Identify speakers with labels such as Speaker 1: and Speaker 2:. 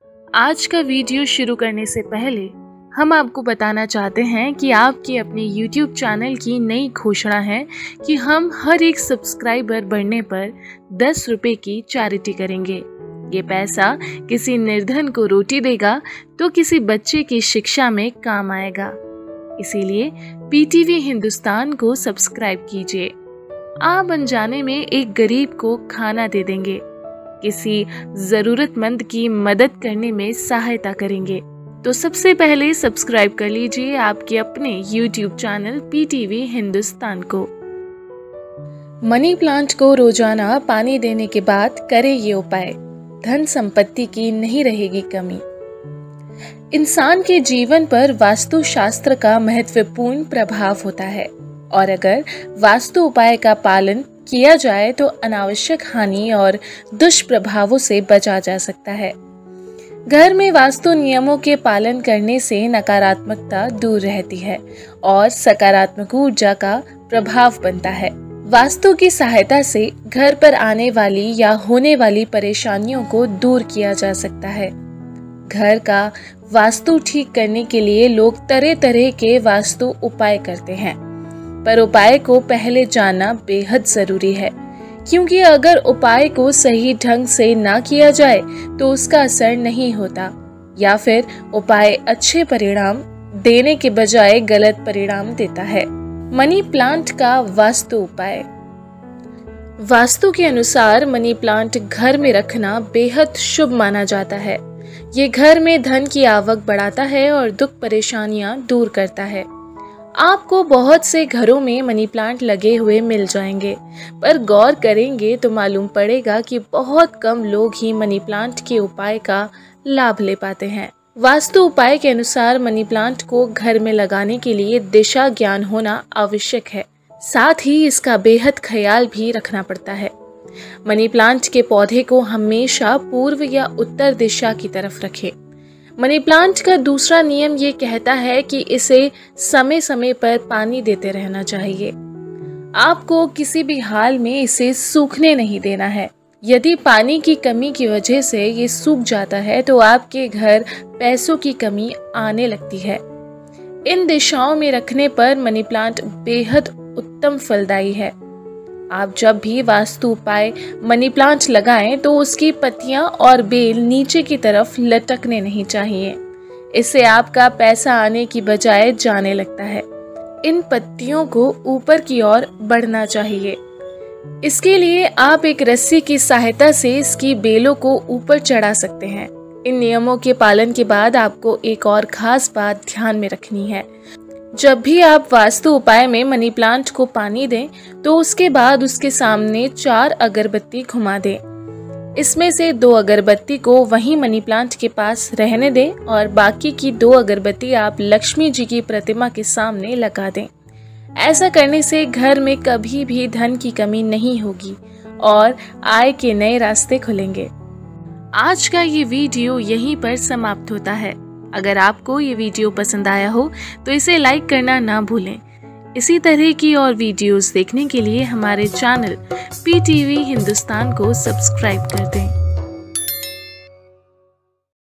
Speaker 1: आज का वीडियो शुरू करने से पहले हम आपको बताना चाहते हैं कि आपके अपने YouTube चैनल की नई घोषणा है कि हम हर एक सब्सक्राइबर बढ़ने पर 10 रुपए की चैरिटी करेंगे। ये पैसा किसी निर्धन को रोटी देगा तो किसी बच्चे की शिक्षा में काम आएगा। इसीलिए PTV हिंदुस्तान को सब्सक्राइब कीजिए। आप अनजाने में एक गरीब को खाना दे देंगे, किसी जरूरतमंद की मदद करने में सहायता करेंगे। तो सबसे पहले सब्सक्राइब कर लीजिए आपके अपने YouTube चैनल PTV हिंदुस्तान को। मनी प्लांट को रोजाना पानी देने के बाद करें ये उपाय, धन संपत्ति की नहीं रहेगी कमी। इंसान के जीवन पर वास्तु शास्त्र का महत्वपूर्ण प्रभाव होता है और अगर वास्तु उपाय का पालन किया जाए तो अनावश्यक हानि और दुष्प्रभावों से बचा जा सकता है। घर में वास्तु नियमों के पालन करने से नकारात्मकता दूर रहती है और सकारात्मक ऊर्जा का प्रभाव बनता है। वास्तु की सहायता से घर पर आने वाली या होने वाली परेशानियों को दूर किया जा सकता है। घर का वास्तु ठीक करने के लिए लोग तरह तरह के वास्तु उपाय करते हैं, पर उपाय को पहले जानना बेहद जरूरी है, क्योंकि अगर उपाय को सही ढंग से ना किया जाए तो उसका असर नहीं होता या फिर उपाय अच्छे परिणाम देने के बजाय गलत परिणाम देता है। मनी प्लांट का वास्तु उपाय। वास्तु के अनुसार मनी प्लांट घर में रखना बेहद शुभ माना जाता है। ये घर में धन की आवक बढ़ाता है और दुख परेशानियां दूर करता है। आपको बहुत से घरों में मनी प्लांट लगे हुए मिल जाएंगे, पर गौर करेंगे तो मालूम पड़ेगा कि बहुत कम लोग ही मनी प्लांट के उपाय का लाभ ले पाते हैं। वास्तु उपाय के अनुसार मनी प्लांट को घर में लगाने के लिए दिशा ज्ञान होना आवश्यक है, साथ ही इसका बेहद ख्याल भी रखना पड़ता है। मनी प्लांट के पौधे को हमेशा पूर्व या उत्तर दिशा की तरफ रखें। मनी प्लांट का दूसरा नियम ये कहता है कि इसे समय समय पर पानी देते रहना चाहिए। आपको किसी भी हाल में इसे सूखने नहीं देना है। यदि पानी की कमी की वजह से ये सूख जाता है तो आपके घर पैसों की कमी आने लगती है। इन दिशाओं में रखने पर मनी प्लांट बेहद उत्तम फलदायी है। आप जब भी वास्तु उपाय मनी प्लांट लगाएं तो उसकी पत्तियां और बेल नीचे की तरफ लटकने नहीं चाहिए। इससे आपका पैसा आने की बजाय जाने लगता है। इन पत्तियों को ऊपर की ओर बढ़ना चाहिए। इसके लिए आप एक रस्सी की सहायता से इसकी बेलों को ऊपर चढ़ा सकते हैं। इन नियमों के पालन के बाद आपको एक और खास बात ध्यान में रखनी है। जब भी आप वास्तु उपाय में मनी प्लांट को पानी दें तो उसके बाद उसके सामने 4 अगरबत्ती घुमा दें। इसमें से 2 अगरबत्ती को वहीं मनी प्लांट के पास रहने दें और बाकी की 2 अगरबत्ती आप लक्ष्मी जी की प्रतिमा के सामने लगा दें। ऐसा करने से घर में कभी भी धन की कमी नहीं होगी और आय के नए रास्ते खुलेंगे। आज का ये वीडियो यहीं पर समाप्त होता है। अगर आपको ये वीडियो पसंद आया हो तो इसे लाइक करना ना भूलें। इसी तरह की और वीडियोस देखने के लिए हमारे चैनल PTV हिंदुस्तान को सब्सक्राइब कर दें।